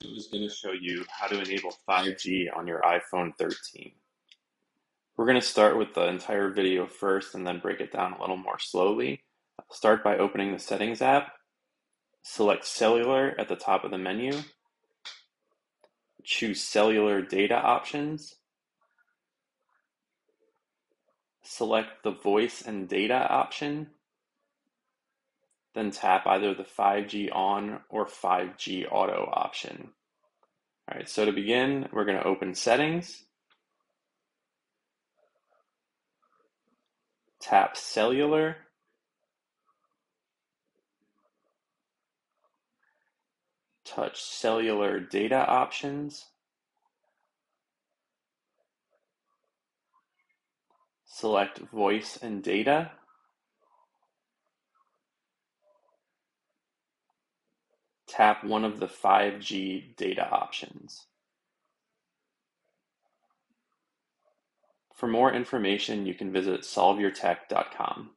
Is going to show you how to enable 5G on your iPhone 13. We're going to start with the entire video first and then break it down a little more slowly. Start by opening the Settings app, select Cellular at the top of the menu, choose Cellular Data Options, select the Voice and Data option, then tap either the 5G On or 5G Auto option. Alright, so to begin, we're going to open Settings, tap Cellular, touch Cellular Data Options, select Voice and Data, tap one of the 5G data options. For more information, you can visit solveyourtech.com.